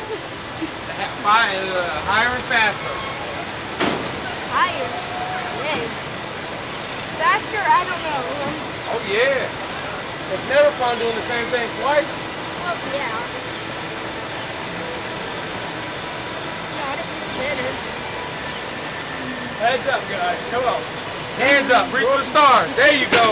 Higher and faster. Higher? Yay. Faster? I don't know. Oh yeah. It's never fun doing the same thing twice. Oh yeah. Not it better. Heads up, guys. Come on. Hands up. Reach for the stars. There you go.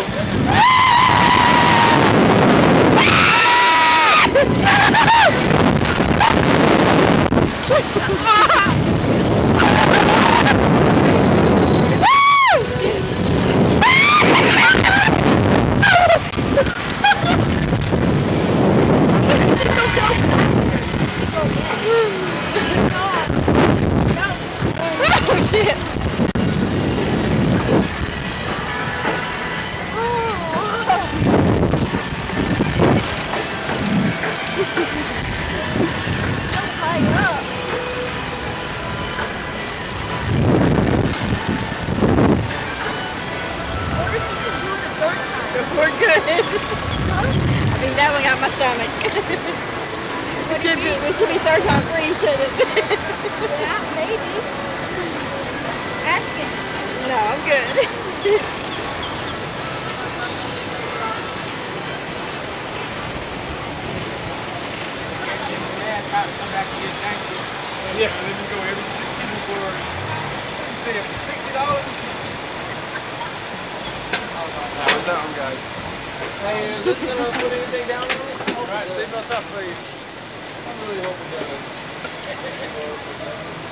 Oh shit. So high up. What if you can do it a third time? We're good. Huh? I think that one got my stomach. We should be third time free, shouldn't it? Yeah, maybe. Ask him. No, I'm good. Come back here, thank you. Yeah, let me go every 60 for, what did you say, $60? Where's that one, guys? Hey, let's put anything down on this. All right, seatbelts up, please. I'm really hoping that